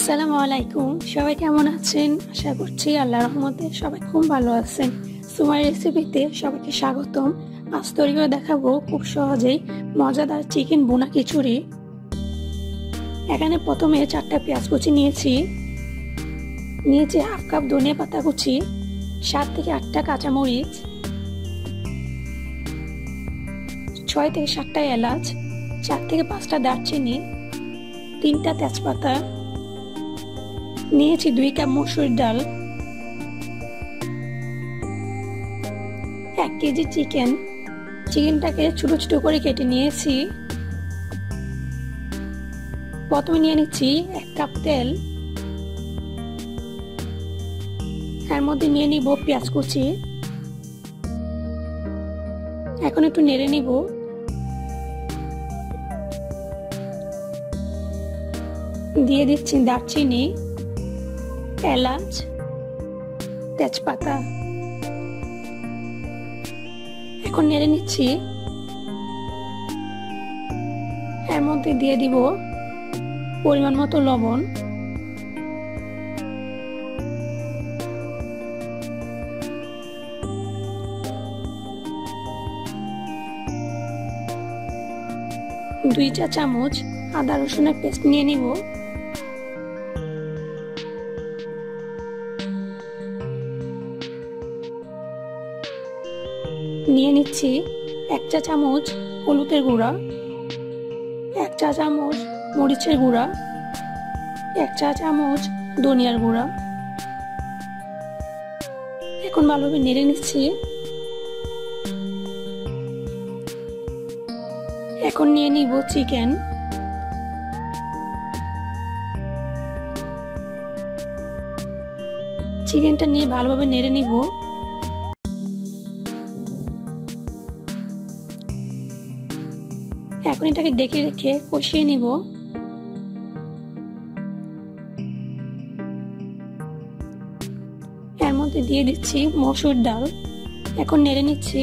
আসসালামু আলাইকুম, সবাই কেমন আছেন? আশা করছি আল্লাহর রহমতে সবাই খুব ভালো আছেন। সুমাই রেসিপিতে সবাইকে স্বাগতম। আজ তৈরি করে দেখাবো খুব সহজেই মজাদার চিকেন বোনা খিচুড়ি। এখানে প্রথমে 4টা পেঁয়াজ কুচি নিয়েছি হাফ কাপ ধনিয়া পাতা কুচি, 7 থেকে 8টা কাঁচামরিচ, 6 থেকে 7টা এলাচ, 4 থেকে 5টা দারচিনি, 3টা তেজপাতা, নিয়েছি 2 কাপ মসুর ডাল, 1 কেজি চিকেনটাকে ছোট ছোট করে কেটে নিয়েছি। প্রথমে নিয়ে নিচ্ছি 1 কাপ তেল, এর মধ্যে নিয়ে নিব পেঁয়াজ কুচি। এখন একটু নেড়ে নিব। দিয়ে দিচ্ছি দারচিনি, এলাচ, তেজপাতা। এখন নেড়ে নিচ্ছি। এর মধ্যে দিয়ে দিব পরিমাণ মতো লবণ, দুই চা চামচ আদা রসুনের পেস্ট নিয়ে নিব। নিয়ে নিচ্ছি 1 চা চামচ হলুদের গুঁড়া, 1 চা চামচ মরিচের গুঁড়া, 1 চা চামচ ধনিয়ার গুঁড়া। এখন ভালোভাবে নেড়ে নিচ্ছি। এখন নিয়ে নিব চিকেন। চিকেনটা নিয়ে ভালোভাবে নেড়ে নিব। এখন এটাকে ডেকে রেখে কষিয়ে নিব। এর মধ্যে দিয়ে দিচ্ছি মসুর ডাল। এখন নেড়ে নিচ্ছি।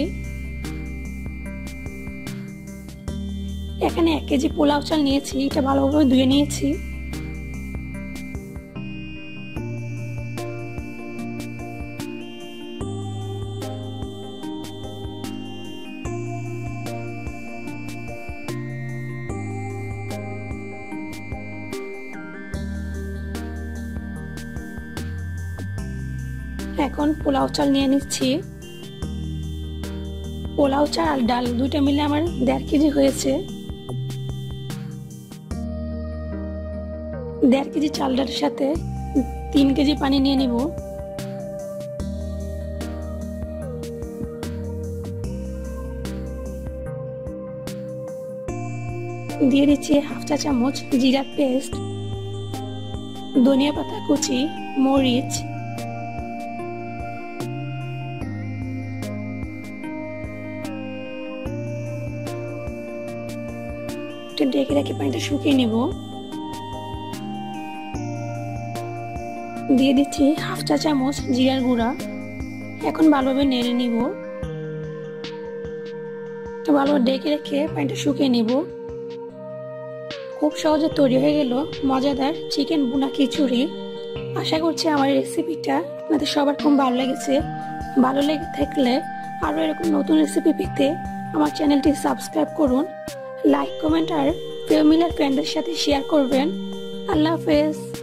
এখানে 1 কেজি পোলাও চাল নিয়েছি, এটা ভালোভাবে ধুয়ে নিয়েছি। এখন পোলাও চাল নিয়ে নিচ্ছি। পোলাও চাল আর ডাল দুইটা মিলে আমার 1.5 কেজি হয়েছে। 1.5 কেজি চাল ডালের সাথে 3 কেজি পানি নিয়ে নিব। দিয়ে দিচ্ছি হাফ চা চামচ জিরার পেস্ট, ধনিয়া পাতা কুচি, মরিচ, ডেকে রেখে পানিটা শুকিয়ে নেব। দিয়ে দিচ্ছি হাফ চা চামচ জিরার গুঁড়া। এখন ভালোভাবে নেড়ে নিব। ভালোভাবে ডেকে রেখে পানিটা শুকিয়ে নেব। খুব সহজে তৈরি হয়ে গেল মজাদার চিকেন বোনা খিচুড়ি। আশা করছি আমার রেসিপিটা আপনাদের সবার খুব ভালো লেগেছে। ভালো লেগে থাকলে আরো এরকম নতুন রেসিপি পেতে আমার চ্যানেলটি সাবস্ক্রাইব করুন, লাইক, কমেন্ট আর ফ্যামিলি আর ফ্রেন্ডদের সাথে শেয়ার করবেন। আল্লাহ হাফেজ।